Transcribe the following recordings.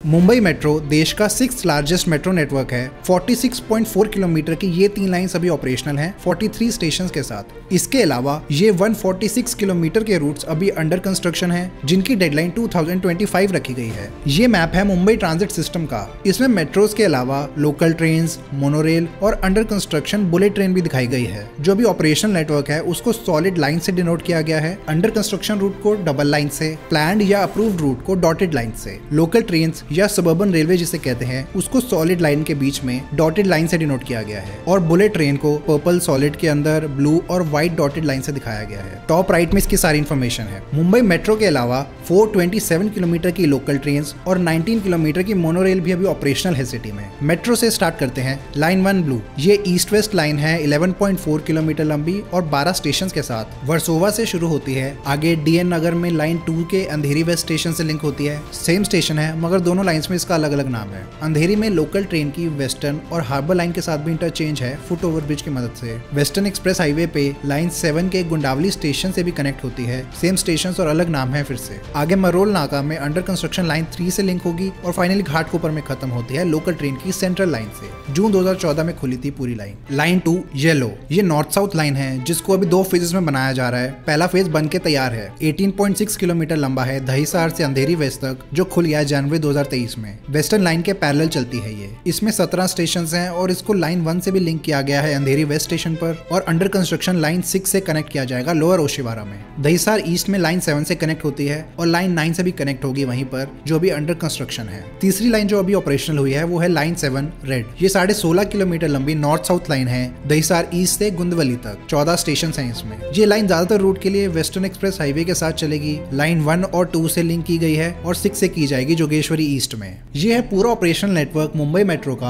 Mumbai metro देश का 6th largest metro network है। 46.4 किलोमीटर की ये 3 लाइन अभी ऑपरेशनल हैं 43 स्टेशन के साथ। इसके अलावा ये 146 किलोमीटर के रूट्स अभी अंडर कंस्ट्रक्शन हैं, जिनकी डेडलाइन 2025 रखी गई है। ये मैप है मुंबई ट्रांजिट सिस्टम का। इसमें मेट्रोज के अलावा लोकल ट्रेन, मोनोरेल और अंडर कंस्ट्रक्शन बुलेट ट्रेन भी दिखाई गई है। जो भी ऑपरेशनल नेटवर्क है उसको सॉलिड लाइन से डिनोट किया गया है, अंडर कंस्ट्रक्शन रूट को डबल लाइन से, प्लान्ड या अप्रूव्ड रूट को डॉटेड लाइन से। लोकल ट्रेन या सबर्बन रेलवे जिसे कहते हैं उसको सॉलिड लाइन के बीच में डॉटेड लाइन से डिनोट किया गया है, और बुलेट ट्रेन को पर्पल सॉलिड के अंदर ब्लू और व्हाइट डॉटेड लाइन से दिखाया गया है। टॉप राइट में इसकी सारी इन्फॉर्मेशन है। मुंबई मेट्रो के अलावा 427 किलोमीटर की लोकल ट्रेन और 19 किलोमीटर की मोनोरेल भी अभी ऑपरेशनल है सिटी में। मेट्रो से स्टार्ट करते हैं। लाइन 1 ब्लू, ये ईस्ट वेस्ट लाइन है 11.4 किलोमीटर लंबी और 12 स्टेशन के साथ। वर्सोवा से शुरू होती है, आगे डीएन नगर में लाइन 2 के अंधेरी वेस्ट स्टेशन से लिंक होती है। सेम स्टेशन है मगर दोनों लाइंस में इसका अलग अलग नाम है। अंधेरी में लोकल ट्रेन की वेस्टर्न और हार्बर लाइन के साथ भी इंटरचेंज है फुट ओवर ब्रिज की मदद से। वेस्टर्न एक्सप्रेस हाईवे पे लाइन 7 के गुंडावली स्टेशन से भी कनेक्ट होती है। सेम स्टेशन और अलग नाम है फिर से। आगे मरोल नाका में अंडर कंस्ट्रक्शन लाइन 3 से लिंक होगी और फाइनली घाटकोपर में खत्म होती है लोकल ट्रेन की सेंट्रल लाइन से। जून 2014 में खुली थी पूरी लाइन। लाइन 2 येलो, ये नॉर्थ साउथ लाइन है जिसको अभी 2 फेजेस में बनाया जा रहा है। पहला फेज बन के तैयार है, 18.6 किलोमीटर लंबा है दहीसर से अंधेरी वेस्ट तक, जो खुल गया जनवरी 2023 में। वेस्टर्न लाइन के पैरेलल चलती है ये। इसमें 17 स्टेशन हैं और इसको लाइन 1 से भी लिंक किया गया है अंधेरी वेस्ट स्टेशन पर, और अंडर कंस्ट्रक्शन लाइन 6 से कनेक्ट किया जाएगा लोअर ओशिवारा में। दहीसर ईस्ट में लाइन 7 से कनेक्ट होती है और लाइन 9 से भी कनेक्ट होगी वहीं पर, जो अभी अंडर कंस्ट्रक्शन है। तीसरी लाइन जो अभी ऑपरेशनल हुई है वो है लाइन 7 रेड। ये 16.5 किलोमीटर लंबी नॉर्थ साउथ लाइन है दहीसर ईस्ट से गुंदवली तक। 14 स्टेशन हैं इसमें। ये लाइन ज्यादातर रूट के लिए वेस्टर्न एक्सप्रेस हाईवे के साथ चलेगी। लाइन 1 और 2 से लिंक की गई है और 6 से की जाएगी जोगेश्वरी ईस्ट में। ये है पूरा ऑपरेशनल नेटवर्क मुंबई मेट्रो का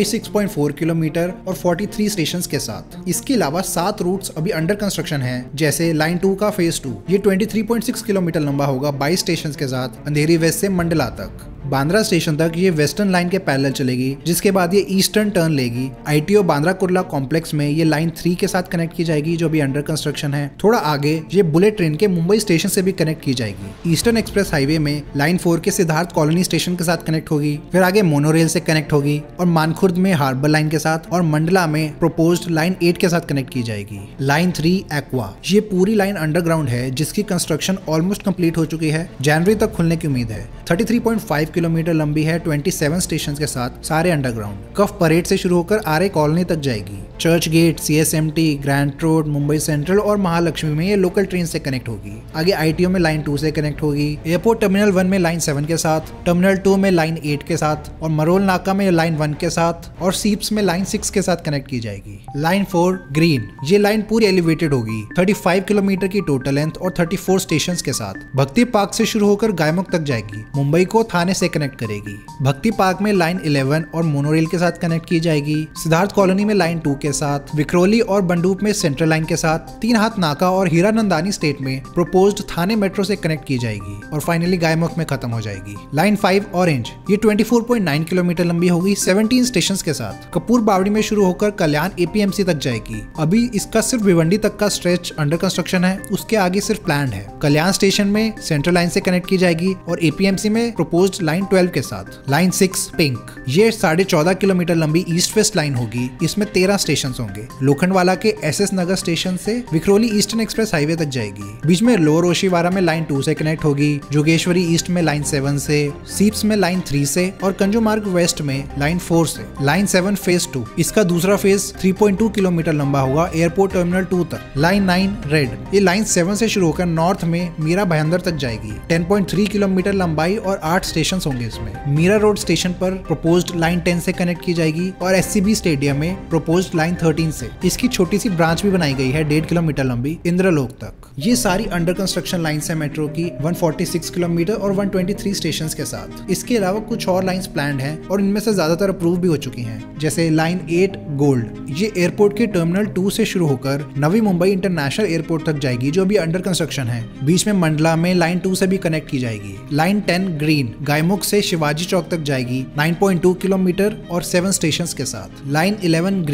46.4 किलोमीटर और 43 स्टेशंस के साथ। इसके अलावा 7 रूट्स अभी अंडर कंस्ट्रक्शन हैं, जैसे लाइन 2 का फेज 2, ये 23.6 किलोमीटर लंबा होगा 22 स्टेशन के साथ अंधेरी वेस्ट से मंडला तक। बांद्रा स्टेशन तक ये वेस्टर्न लाइन के पैरेलल चलेगी, जिसके बाद ये ईस्टर्न टर्न लेगी। आईटीओ बांद्रा कुर्ला कॉम्प्लेक्स में ये लाइन 3 के साथ कनेक्ट की जाएगी, जो भी अंडर कंस्ट्रक्शन है। थोड़ा आगे ये बुलेट ट्रेन के मुंबई स्टेशन से भी कनेक्ट की जाएगी। ईस्टर्न एक्सप्रेस हाईवे में लाइन 4 के सिद्धार्थ कॉलोनी स्टेशन के साथ कनेक्ट होगी, फिर आगे मोनोरेल से कनेक्ट होगी और मानखुर्द में हार्बर लाइन के साथ, और मंडला में प्रोपोज्ड लाइन 8 के साथ कनेक्ट की जाएगी। लाइन 3 एक्वा, ये पूरी लाइन अंडरग्राउंड है जिसकी कंस्ट्रक्शन ऑलमोस्ट कंप्लीट हो चुकी है। जनवरी तक खुलने की उम्मीद है। 33.5 किलोमीटर लंबी है 27 स्टेशन के साथ, सारे अंडरग्राउंड। कफ परेड से शुरू होकर आरए कॉलोनी तक जाएगी। Churchgate, CSMT, Grand Road, Mumbai Central और महालक्ष्मी में ये लोकल ट्रेन से कनेक्ट होगी। आगे आईटीओ में लाइन 2 से कनेक्ट होगी। एयरपोर्ट टर्मिनल 1 में लाइन 7 के साथ, टर्मिनल 2 में लाइन 8 के साथ, और मरोल नाका में लाइन 1 के साथ, और सीप्स में लाइन 6 के साथ कनेक्ट की जाएगी। लाइन 4 ग्रीन, ये लाइन पूरी एलिवेटेड होगी, 35 किलोमीटर की टोटल लेंथ और 34 स्टेशन के साथ। भक्ति पार्क से शुरू होकर गायमुख तक जाएगी। मुंबई को थाने से कनेक्ट करेगी। भक्ति पार्क में लाइन 11 और मोनोरेल के साथ कनेक्ट की जाएगी। सिद्धार्थ कॉलोनी में लाइन 2 के साथ, विक्रोली और बंडूप में सेंट्रल लाइन के साथ, 3 हाथ नाका और हीरानंदानी स्टेट में प्रोपोज्ड थाने मेट्रो से कनेक्ट की जाएगी, और फाइनली गायमुख में खत्म हो जाएगी। लाइन 5 ऑरेंज, ये 24.9 किलोमीटर लंबी होगी 17 स्टेशन के साथ। कपूर बावड़ी में शुरू होकर कल्याण एपीएमसी तक जाएगी। अभी इसका सिर्फ भिवंडी तक का स्ट्रेच अंडर कंस्ट्रक्शन है, उसके आगे सिर्फ प्लान्ड है। कल्याण स्टेशन में सेंट्रल लाइन से कनेक्ट की जाएगी और एपीएमसी में प्रोपोज्ड लाइन 12 के साथ। लाइन 6 पिंक, ये 14.5 किलोमीटर लंबी ईस्ट वेस्ट लाइन होगी। इसमें 13 स्टेशन होंगे। लोखंडवाला के एसएस नगर स्टेशन से विक्रोली ईस्टर्न एक्सप्रेस हाईवे तक जाएगी। बीच में लोअर ओशिवारा में लाइन 2 से कनेक्ट होगी, जोगेश्वरी ईस्ट में लाइन 7 से, सीप्स में लाइन 3 से, और कंजू मार्ग वेस्ट में लाइन 4 से। लाइन 7 फेज 2, इसका दूसरा फेज 3.2 किलोमीटर लंबा होगा एयरपोर्ट टर्मिनल 2 तक। लाइन 9 रेड, ये लाइन 7 से शुरू होकर नॉर्थ में मीरा भयंदर तक जाएगी। 10.3 किलोमीटर लंबाई और 8 स्टेशन होंगे इसमें। मीरा रोड स्टेशन पर प्रोपोज्ड लाइन 10 से कनेक्ट की जाएगी और एससीबी स्टेडियम में प्रोपोज्ड लाइन 13 से। इसकी छोटी सी ब्रांच भी बनाई गई है 1.5 किलोमीटर लंबी इंद्रलोक तक। ये सारी अंडर कंस्ट्रक्शन लाइंस है मेट्रो की 146 किलोमीटर और 123 स्टेशन के साथ। इसके अलावा कुछ और लाइंस प्लान्ड हैं और इनमें से ज्यादातर अप्रूव भी हो चुकी हैं, जैसे लाइन 8 गोल्ड, ये एयरपोर्ट के टर्मिनल 2 से शुरू होकर नवी मुंबई इंटरनेशनल एयरपोर्ट तक जाएगी, जो भी अंडर कंस्ट्रक्शन है। बीच में मंडला में लाइन 2 से भी कनेक्ट की जाएगी। लाइन 10 ग्रीन, गायमुख से शिवाजी चौक तक जाएगी 9.2 किलोमीटर और 7 स्टेशन के साथ। लाइन 11 ग्रीन,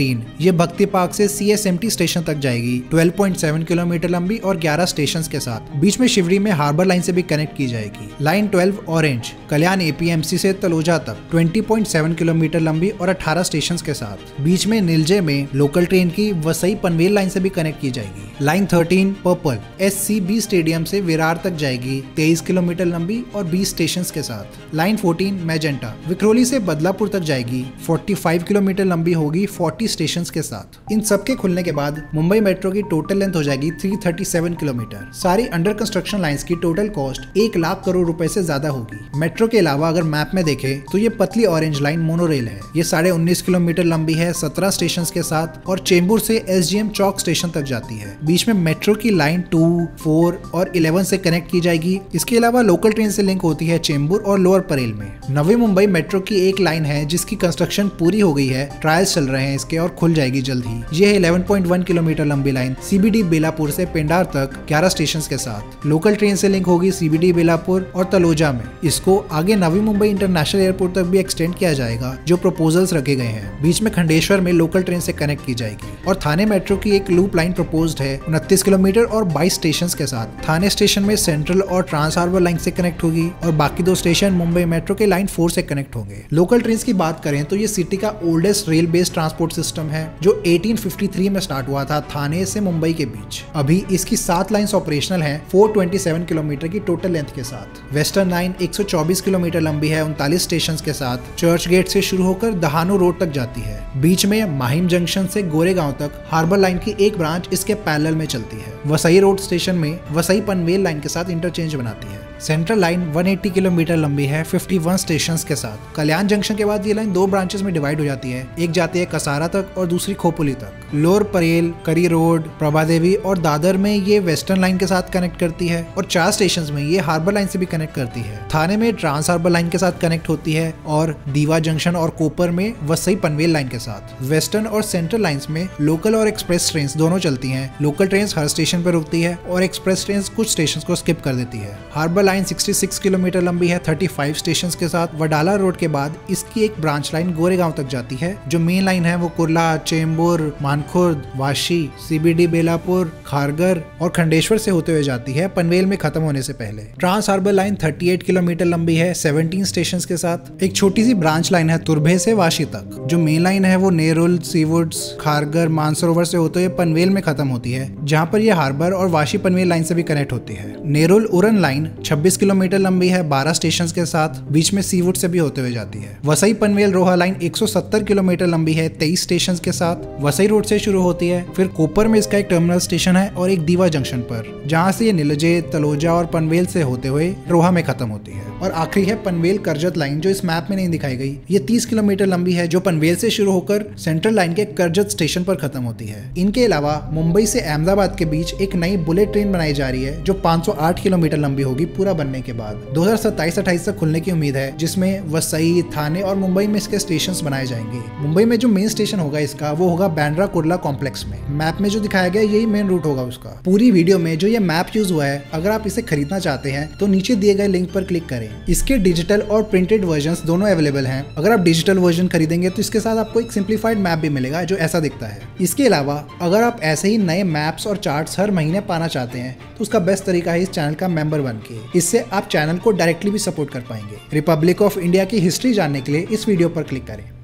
ये भक्ति पार्क से CSMT स्टेशन तक जाएगी, 12.7 किलोमीटर लंबी और 11 स्टेशन के साथ। बीच में शिवरी में हार्बर लाइन से भी कनेक्ट की जाएगी। लाइन 12 ऑरेंज कल्याण APMC से तलोजा तक 20.7 किलोमीटर लंबी और 18 स्टेशन के साथ। बीच में निलजे में लोकल ट्रेन की वसई पनवेल लाइन से भी कनेक्ट की जाएगी। लाइन 13 पर्पल SCB स्टेडियम से विरार तक जाएगी, 23 किलोमीटर लंबी और 20 स्टेशन के साथ। लाइन 14 मैजेंटा विक्रोली से बदलापुर तक जाएगी, 45 किलोमीटर लंबी होगी, 40 स्टेशन के साथ। इन सब के खुलने के बाद मुंबई मेट्रो की टोटल लेंथ हो जाएगी 337 किलोमीटर। सारी अंडर कंस्ट्रक्शन लाइंस की टोटल कॉस्ट 1 लाख करोड़ रुपए से ज्यादा होगी। मेट्रो के अलावा अगर मैप में देखें तो ये पतली ऑरेंज लाइन मोनोरेल है। ये 19.5 किलोमीटर लंबी है, 17 स्टेशन के साथ और चेंबूर से SGM चौक स्टेशन तक जाती है। बीच में मेट्रो की लाइन 2, 4 और 11 से कनेक्ट की जाएगी। इसके अलावा लोकल ट्रेन से लिंक होती है चेंबूर और लोअर परेल में। नवी मुंबई मेट्रो की एक लाइन है जिसकी कंस्ट्रक्शन पूरी हो गई है, ट्रायल्स चल रहे हैं इसके और खुल जाएगी जल्द ही। ये है 11.1 किलोमीटर लंबी लाइन CBD बेलापुर से पेंडार तक 11 स्टेशन के साथ। लोकल ट्रेन से लिंक होगी CBD बेलापुर और तलोजा में। इसको आगे नवी मुंबई इंटरनेशनल एयरपोर्ट तक भी एक्सटेंड किया जाएगा, जो प्रपोजल्स रखे गए हैं। बीच में खंडेश्वर में लोकल ट्रेन से कनेक्ट की जाएगी। और थाने मेट्रो की एक लूप लाइन प्रपोज्ड है 29 किलोमीटर और 22 स्टेशन के साथ। थाने स्टेशन में सेंट्रल और ट्रांस हार्बर लाइन से कनेक्ट होगी और बाकी 2 स्टेशन मुंबई मेट्रो के लाइन 4 से कनेक्ट होंगे। लोकल ट्रेन की बात करें तो ये सिटी का oldest rail based transport system है, जो 1853 में स्टार्ट हुआ था थाने से मुंबई के बीच। अभी इसकी 7 लाइंस ऑपरेशनल हैं 427 किलोमीटर की टोटल लेंथ के साथ। वेस्टर्न लाइन 124 किलोमीटर लंबी है, 39 स्टेशन के साथ। चर्च गेट से शुरू होकर दहानू रोड तक जाती है। बीच में माहिम जंक्शन से गोरेगांव तक हार्बर लाइन की एक ब्रांच इसके पैरेलल में चलती है। वसई रोड स्टेशन में वसई पनवेल लाइन के साथ इंटरचेंज बनाती है। सेंट्रल लाइन 180 किलोमीटर लंबी है, 51 स्टेशन के साथ। कल्याण जंक्शन के बाद ये लाइन 2 ब्रांचेस में डिवाइड हो जाती है। एक जाती है कसारा तक और दूसरी खोपोली तक। लोअर परेल, करी रोड, प्रभादेवी और दादर में ये वेस्टर्न लाइन के साथ कनेक्ट करती है और 4 स्टेशन में ये हार्बर लाइन से भी कनेक्ट करती है। थाने में ट्रांस हार्बर लाइन के साथ कनेक्ट होती है और दीवा जंक्शन और कोपर में वसई पनवेल लाइन के साथ। वेस्टर्न और सेंट्रल लाइंस में लोकल और एक्सप्रेस ट्रेन दोनों चलती हैं। लोकल ट्रेन हर स्टेशन पर रुकती है और एक्सप्रेस ट्रेन कुछ स्टेशन को स्किप कर देती है। हार्बर लाइन 66 किलोमीटर लंबी है, 35 स्टेशन के साथ। वडाला रोड के बाद इसकी एक ब्रांच लाइन गोरेगांव तक जाती है। जो मेन लाइन है वो कुर्ला, चेंबूर, मानखुर्द, वाशी, CBD बेलापुर, खारगर और खंडेश्वर से होते हुए जाती है, पनवेल में खत्म होने से पहले। ट्रांस हार्बर लाइन 38 किलोमीटर लंबी है, 17 स्टेशन के साथ। एक छोटी सी ब्रांच लाइन है तुर्भे से वाशी तक। जो मेन लाइन है वो नेरुल, सीवुड्स, खारगर, मानसरोवर से होते हुए पनवेल में खत्म होती है, जहाँ पर यह हार्बर और वाशी पनवेल लाइन से भी कनेक्ट होती है। नेरुल उरन लाइन 26 किलोमीटर लंबी है, 12 स्टेशन के साथ। बीच में सीवुड से भी होते हुए जाती है। वसई पनवेल रोहा लाइन 170 किलोमीटर लंबी है, 23 स्टेशन के साथ। वसई रोड से शुरू होती है, फिर कोपर में इसका एक टर्मिनल स्टेशन है और एक दीवा जंक्शन पर, जहाँ से ये निलजे, तलोजा और पनवेल से होते हुए रोहा में खत्म होती है। और आखिरी है पनवेल करजत लाइन, जो इस मैप में नहीं दिखाई गई। ये 30 किलोमीटर लंबी है, जो पनवेल से शुरू होकर सेंट्रल लाइन के करजत स्टेशन पर खत्म होती है। इनके अलावा मुंबई से अहमदाबाद के बीच एक नई बुलेट ट्रेन बनाई जा रही है, जो 508 किलोमीटर लंबी होगी पूरा बनने के बाद। 2027-28 तक खुलने की उम्मीद है, जिसमें वसई, थाने और मुंबई में इसके स्टेशन बनाए जाएंगे। मुंबई में जो मेन स्टेशन होगा इसका, वो होगा बांद्रा कुर्ला कॉम्प्लेक्स में। मैप में जो दिखाया गया यही मेन रूट होगा उसका। पूरी वीडियो में जो ये मैप यूज हुआ है, अगर आप इसे खरीदना चाहते हैं तो नीचे दिए गए लिंक पर क्लिक करें। इसके डिजिटल और प्रिंटेड वर्जन्स दोनों अवेलेबल हैं। अगर आप डिजिटल वर्जन खरीदेंगे तो इसके साथ आपको एक सिंप्लीफाइड मैप भी मिलेगा, जो ऐसा दिखता है। इसके अलावा अगर आप ऐसे ही नए मैप्स और चार्ट्स हर महीने पाना चाहते हैं तो उसका बेस्ट तरीका है इस चैनल का मेंबर बन के। इससे आप चैनल को डायरेक्टली भी सपोर्ट कर पाएंगे। रिपब्लिक ऑफ इंडिया की हिस्ट्री जानने के लिए इस वीडियो पर क्लिक करें।